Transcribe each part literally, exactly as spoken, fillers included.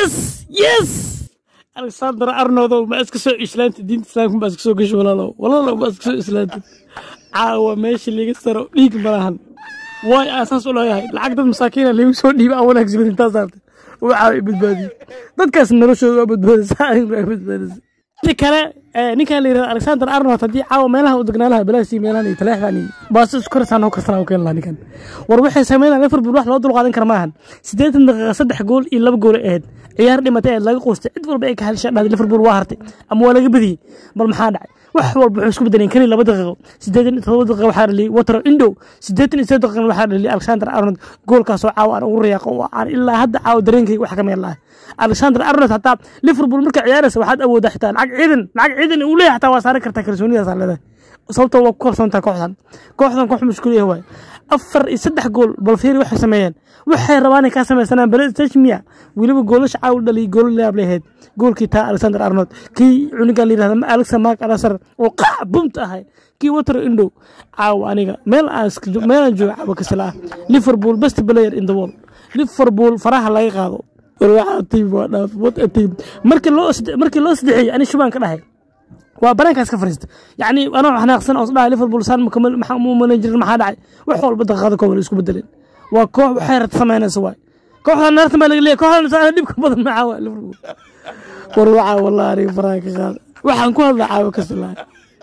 yes yes Alexander Arnold ma iska soo islaanta diinta islaamka ma iska soo gasho walaalo walaalo ma iska soo islaanta caawa meesha liga saro dhiig malahan way asaas u leeyahay lacag dad masaakiin ah liigu soo dhiibay awal agsiin inta saartay oo caawi badbaadi dadkaas noloshooda badbaadisa ay badbaadisa kale ninka la yiraahdo Alexander Arnold hadii caawa meelaha u degnaa laha balaasi meelaha ay taleexdani baas isku karsan oo karsan oo keen laanikan war waxay sameeyaan Liverpool wax loo dul qaadan kar maahan siddeetan daqiiqo saddex gool iyo laba gool aheed ciyaar dhimatay laga qoostay cid walba ay ka halshay dhad Liverpool waa hartay ama waa laga badiyay bal maxaa dhacay wax walba wuxuu isku bedeleen kaliya laba daqiiqo siddeetan iyo todoba daqiiqo waxa dhali Water Indo siddeetan iyo saddex daqiiqo waxa dhali Alexander Arnold goolkaas oo caawa ugu riyaaqo oo aan ilaa hadda caawa dareenkay wax ka meel Alexander Arnold hatta Liverpool marka ciyaaraysa waxaad awood xitaa lacag ciidan lacag ciidan uu leeyahay hatta waa saari kartaa kalsoonida saarlada sababtoo waa ku kalsoontaa kooxdan kooxdan koox mushkil ah way afar iyo saddex gool bal fiiri waxay sameeyeen waxay rabaan ka sameeyaan Brazil wiliba goolash caaw dhali gool leeb leeyahay goolkii taa Alexander Arnold kii cuniga la yiraahdo Alex Mark Arasar oo qaabumta ahay kii Water Indo caaw aniga meel ask meel jooga ka salaa Liverpool best player in the world Liverpool faraha laga qaado waxa tiim waa dhaaf what a team markii loo markii loo sadeeyay ani shubaan ka dhahay waa barankaas ka fariista yani ana xanaaqsan oo dhahay Liverpool san mukamal maxamuu manager maxaa dhacay wax walba daqiiqada kooban isku bedeleen waa koox waxay rad sameynaysa way kooxdan narta ma laga leeyahay kooxdan saan dib ka badan macaa waa Liverpool war waxa wallahi faranka qaad waxaan ku hadlaa caawa ka salaa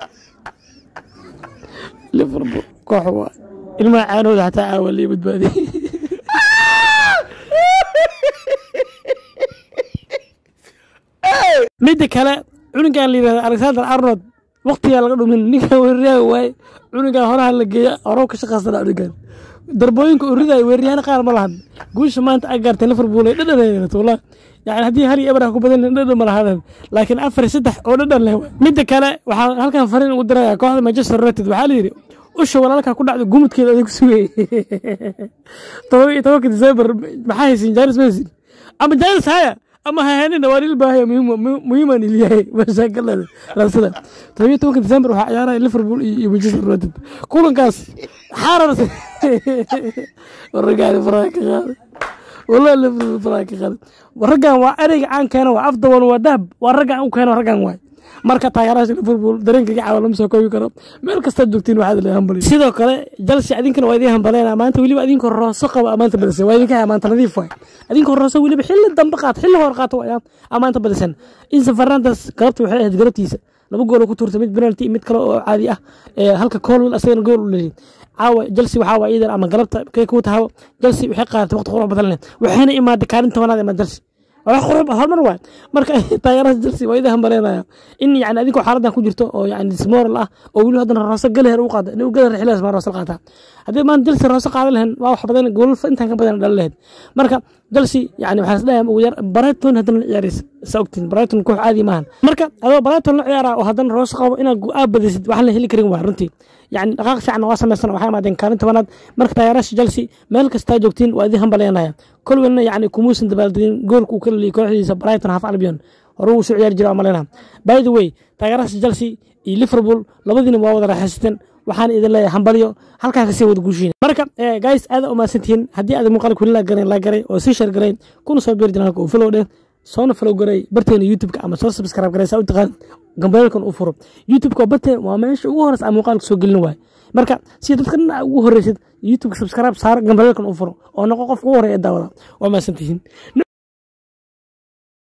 Liverpool koox waa ilma caanooda hataa caawa li badbaadi mid kale cuniga la yiraahdo Alexander Arnold waqtiga laga dhumin ninka weeraryaha way cuniga horaha la geeyo oro ka shaqaysana cunigan darbooyinka uriday weeraryahan qaar ma lahan guusha maanta ay gaartay Liverpool ay dhadhanayeen wallahi yani hadii hal iyo ebar ku badan dhadhan ma lahadan laakiin afar saddex oo dhadhan leh mid kale waxa halkan fariin ugu diraya kooxda Manchester United waxa la yiri usha walaalka ku dhacdo gumudkeeda ay ku sugay todoba December maxay haysan James Messi ama James haya ama haynina waa il baahay muhiim muhiim aan ilaahay mashaakilada rasada todoba December waxa ciyaaray Liverpool iyo Manchester United kulankaas xaarar wargaal faraaka qaad والله Liverpool faraaka qaad wargan waa ariga aan keeno waa afdawal waa dahab waa ragan u keeno ragan waay marka taageeraasha Liverpool dareenka caawa lama soo koobi karo meel kasta joogtiin waxa la hambali sidoo kale Chelsea adinkana waa idin hambaleyna maanta waliba idinka rooso qaba amaanta badasay waa idinka amaanta nadiif way idinka rooso waliba xilli dambe qaad xilli hor qaato waa amaanta badasan Enzo Fernandez qabta waxay ahayd garabtiisa laba gool ku turtay mid penalty mid kale oo caadi ah halka Colwell asagana gool u leeyahay caawa Chelsea waxa waa iidan ama galabta kay ku tahay Chelsea waxay qaadatay waqti qurux badan waxayna imaad kaalinta wanaad ama Chelsea wax qurux hormar waa marka taageerada Chelsea way idin hambaleenaya in yani adinku xaaladan ku jirto oo yani dismoral ah oo wili hadana rooso galeer u qaada inuu galeer xilaas ma rooso qaata hadii maan Chelsea rooso qaadan lahayn waa wax badan gool inta ka badan dhal lahayd marka Chelsea yani waxa isdhaayay ugu yar Brighton hadana ciyaaris saugtin Brighton koox caadi maahan marka adoo Brighton la ciyaara oo hadana rooso qabo inaad go'aab badisid wax la heli karin waa runtii يعني دقائق فعلا واسمسنا وحنا ما دين كانت وناد مركز تيارش جلسي ملك استاجوكتين وادي هم بلينايا كل وين يعني كوموس دبالدين جول وكل اللي كوحدي برايتون هاف البيون روس عيار جرا مالنا باي ذا واي تيارش جلسي ليفربول لبدين واو راح حسيتن waxaan idin leeyahay hambaliyo halka ka sii wada guushiin marka guys aad u maasantiin hadii aad muuqaal ku la garan la garay oo si share garay kuna soo biir jiraan oo follow dhe soona follow garay barteena YouTube ka ama soo subscribe garay saa u taqaan gambalkan u furo YouTube ka bartee waa meesha ugu horeysa aan muuqaal soo gelin waay marka si dadkan ugu horeysid YouTube subscribe saar gambalkan u furo oo noqo qof ugu horeeya daawada waa maasantiin